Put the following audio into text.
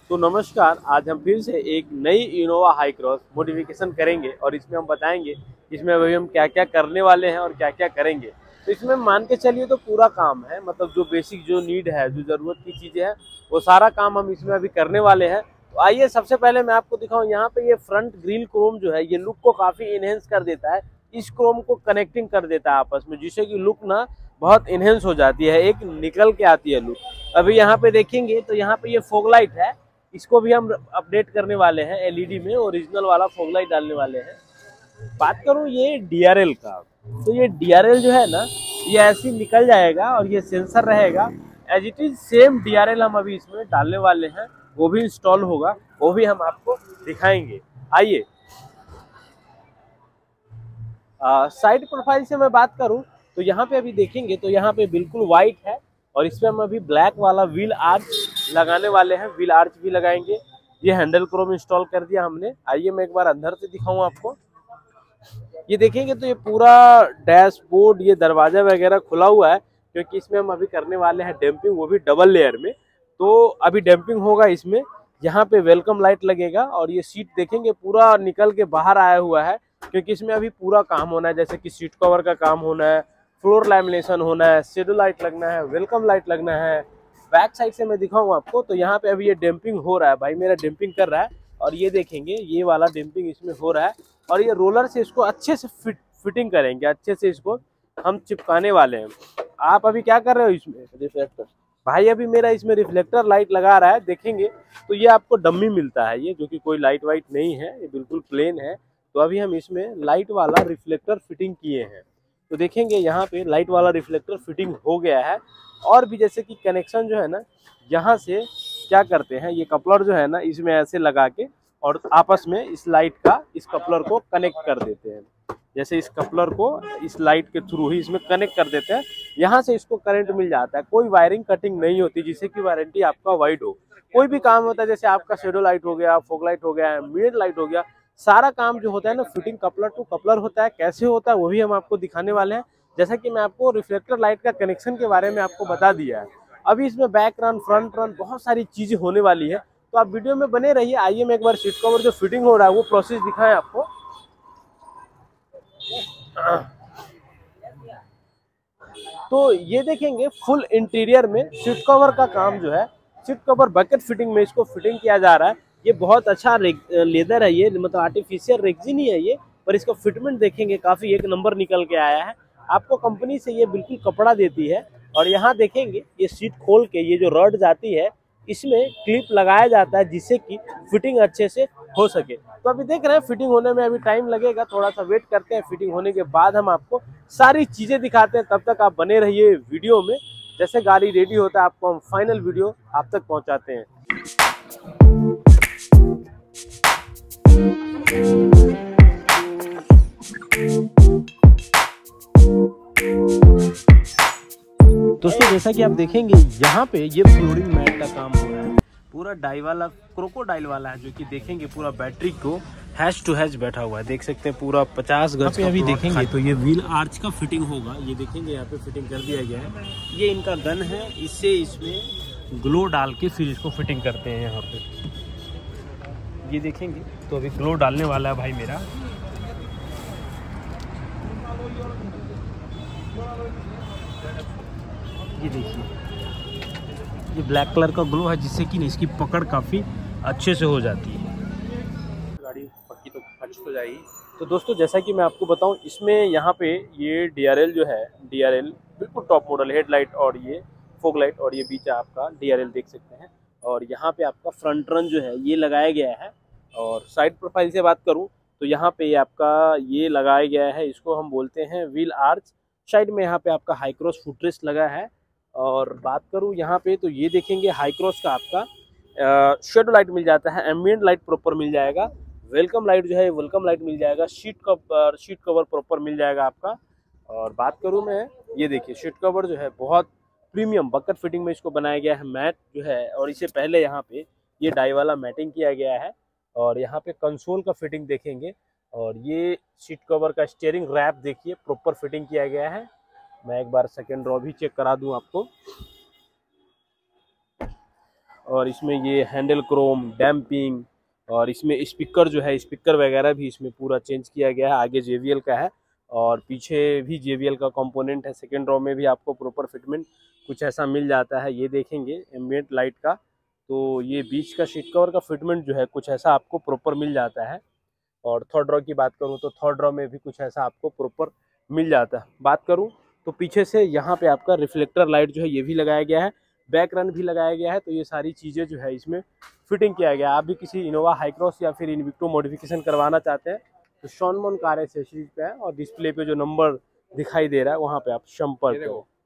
तो नमस्कार, आज हम फिर से एक नई इनोवा हाई क्रॉस मॉडिफिकेशन करेंगे और इसमें हम बताएंगे इसमें अभी हम क्या क्या करने वाले हैं और क्या क्या करेंगे। तो इसमें मान के चलिए तो पूरा काम है, मतलब जो बेसिक जो नीड है, जो ज़रूरत की चीज़ें हैं, वो सारा काम हम इसमें अभी करने वाले हैं। तो आइए सबसे पहले मैं आपको दिखाऊं, यहाँ पे ये फ्रंट ग्रिल क्रोम जो है ये लुक को काफ़ी इनहेंस कर देता है। इस क्रोम को कनेक्टिंग कर देता है आपस में, जिससे कि लुक ना बहुत इनहेंस हो जाती है, एक निकल के आती है लुक। अभी यहाँ पे देखेंगे तो यहाँ पे ये फॉग लाइट है, इसको भी हम अपडेट करने वाले हैं, एलईडी में ओरिजिनल वाला फॉग लाइट डालने वाले हैं। बात करूं ये डीआरएल का, तो ये डीआरएल जो है ना, ये ऐसे ही निकल जाएगा और ये सेंसर रहेगा as it is same DRL हम अभी इसमें डालने वाले हैं, वो भी इंस्टॉल होगा, वो भी हम आपको दिखाएंगे। आइए साइड प्रोफाइल से मैं बात करूं तो यहाँ पे अभी देखेंगे तो यहाँ पे बिल्कुल व्हाइट है और इसमें हम अभी ब्लैक वाला व्हील आर्च लगाने वाले हैं, व्हील आर्च भी लगाएंगे। ये हैंडल क्रोम इंस्टॉल कर दिया हमने। आइए मैं एक बार अंदर से दिखाऊं आपको। ये देखेंगे तो ये पूरा डैशबोर्ड, ये दरवाजा वगैरह खुला हुआ है, क्योंकि इसमें हम अभी करने वाले हैं डैम्पिंग, वो भी डबल लेयर में। तो अभी डैम्पिंग होगा इसमें। यहाँ पे वेलकम लाइट लगेगा और ये सीट देखेंगे पूरा निकल के बाहर आया हुआ है, क्योंकि इसमें अभी पूरा काम होना है, जैसे कि सीट कवर का काम होना है, फ्लोर लैमिनेशन होना है, शेडो लाइट लगना है, वेलकम लाइट लगना है। बैक साइड से मैं दिखाऊं आपको तो यहाँ पे अभी ये डैम्पिंग हो रहा है, भाई मेरा डैम्पिंग कर रहा है और ये देखेंगे ये वाला डैम्पिंग इसमें हो रहा है और ये रोलर से इसको अच्छे से फिटिंग करेंगे, अच्छे से इसको हम चिपकाने वाले हैं। आप अभी क्या कर रहे हो इसमें? रिफ्लेक्टर भाई अभी मेरा इसमें रिफ्लेक्टर लाइट लगा रहा है। देखेंगे तो ये आपको डम्मी मिलता है, ये जो कि कोई लाइट वाइट नहीं है, ये बिल्कुल प्लेन है। तो अभी हम इसमें लाइट वाला रिफ्लेक्टर फिटिंग किए हैं। तो देखेंगे यहाँ पे लाइट वाला रिफ्लेक्टर फिटिंग हो गया है। और भी जैसे कि कनेक्शन जो है ना, यहाँ से क्या करते हैं, ये कपलर जो है ना इसमें ऐसे लगा के और आपस में इस लाइट का इस कपलर को कनेक्ट कर देते हैं। जैसे इस कपलर को इस लाइट के थ्रू ही इसमें कनेक्ट कर देते हैं, यहाँ से इसको करंट मिल जाता है। कोई वायरिंग कटिंग नहीं होती, जिससे कि वारंटी आपका वाइड हो। कोई भी काम होता है, जैसे आपका शेडो लाइट हो गया, फॉग लाइट हो गया, मिड लाइट हो गया, सारा काम जो होता है ना फिटिंग कपलर टू कपलर होता है। कैसे होता है वो भी हम आपको दिखाने वाले हैं। जैसा कि मैं आपको रिफ्लेक्टर लाइट का कनेक्शन के बारे में आपको बता दिया है। अभी इसमें बैक रन, फ्रंट रन, बहुत सारी चीजें होने वाली है, तो आप वीडियो में बने रहिए। आइए मैं एक बार सीट कवर जो फिटिंग हो रहा है वो प्रोसेस दिखाएं आपको। तो ये देखेंगे फुल इंटीरियर में सीट कवर का काम जो है, सीट कवर बकेट फिटिंग में इसको फिटिंग किया जा रहा है। ये बहुत अच्छा लेदर है, ये मतलब आर्टिफिशियल रेक्सिन ही है ये, पर इसका फिटमेंट देखेंगे काफी एक नंबर निकल के आया है। आपको कंपनी से ये बिल्कुल कपड़ा देती है। और यहाँ देखेंगे ये सीट खोल के ये जो रॉड जाती है इसमें क्लिप लगाया जाता है, जिससे कि फिटिंग अच्छे से हो सके। तो अभी देख रहे हैं फिटिंग होने में अभी टाइम लगेगा, थोड़ा सा वेट करते हैं। फिटिंग होने के बाद हम आपको सारी चीजें दिखाते हैं, तब तक आप बने रहिए वीडियो में। जैसे गाड़ी रेडी होता है आपको हम फाइनल वीडियो आप तक पहुंचाते हैं। दोस्तों जैसा कि आप देखेंगे यहाँ पे ये फ्लोरिंग मैट का काम हो रहा है, पूरा डाई वाला क्रोकोडाइल वाला है, जो कि देखेंगे पूरा बैटरी को हैच टू हैच बैठा हुआ है। देख सकते हैं पूरा 50 गज पे अभी देखेंगे तो ये व्हील आर्च का फिटिंग होगा। ये देखेंगे यहाँ पे फिटिंग कर दिया गया है। ये इनका गन है, इससे इसमें ग्लो डाल के फिर इसको फिटिंग करते हैं यहाँ पे। ये देखेंगे तो अभी ग्लो डालने वाला है भाई मेरा। ये देखिए ये ब्लैक कलर का ग्लो है, जिससे कि इसकी पकड़ काफ़ी अच्छे से हो जाती है। गाड़ी पक्की तो फट तो जाएगी। तो दोस्तों जैसा कि मैं आपको बताऊं, इसमें यहाँ पे ये डीआरएल जो है, डीआरएल बिल्कुल टॉप मॉडल हेडलाइट और ये फॉग लाइट और ये बीच आपका डीआरएल देख सकते हैं। और यहाँ पे आपका फ्रंट रन जो है ये लगाया गया है। और साइड प्रोफाइल से बात करूँ तो यहाँ पे आपका ये लगाया गया है, इसको हम बोलते हैं व्हील आर्च। साइड में यहाँ पे आपका हाई क्रॉस फुटरेस्ट लगा है। और बात करूँ यहाँ पे तो ये देखेंगे हाई क्रॉस का आपका शेडो लाइट मिल जाता है, एम्बिएंट लाइट प्रॉपर मिल जाएगा, वेलकम लाइट जो है वेलकम लाइट मिल जाएगा, सीट कवर प्रॉपर मिल जाएगा आपका। और बात करूँ मैं, ये देखिए सीट कवर जो है बहुत प्रीमियम बकेट फिटिंग में इसको बनाया गया है, मैट जो है। और इससे पहले यहाँ पे ये डाई वाला मैटिंग किया गया है। और यहाँ पे कंसोल का फिटिंग देखेंगे और ये सीट कवर का स्टीयरिंग रैप देखिए प्रॉपर फिटिंग किया गया है। मैं एक बार सेकेंड रॉ भी चेक करा दूं आपको। और इसमें ये हैंडल क्रोम, डैम्पिंग, और इसमें स्पीकर जो है, स्पीकर वगैरह भी इसमें पूरा चेंज किया गया है। आगे JBL का है और पीछे भी JBL का कंपोनेंट है। सेकेंड रो में भी आपको प्रॉपर फिटमेंट कुछ ऐसा मिल जाता है। ये देखेंगे एम्बिएंट लाइट का, तो ये बीच का सीट कवर का फिटमेंट जो है कुछ ऐसा आपको प्रॉपर मिल जाता है। और थर्ड रो की बात करूँ तो थर्ड रो में भी कुछ ऐसा आपको प्रॉपर मिल जाता है। बात करूँ तो पीछे से यहाँ पे आपका रिफ्लेक्टर लाइट जो है ये भी लगाया गया है, बैक रन भी लगाया गया है। तो ये सारी चीज़ें जो है इसमें फिटिंग किया गया है। आप भी किसी इनोवा हाई क्रॉस या फिर इन्विक्टो मॉडिफिकेशन करवाना चाहते हैं तो शॉनमोन कार एक्सेसरीज पे है और डिस्प्ले पे जो नंबर दिखाई दे रहा है वहाँ पे आप संपर्क करें।